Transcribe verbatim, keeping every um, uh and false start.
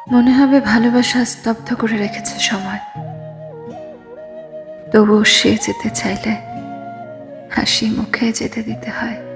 মনে হবে ভালোবাসা স্তব্ধ করে রেখেছে সময়, তবুও সে যেতে চাইলে হাসি মুখে যেতে দিতে হয়।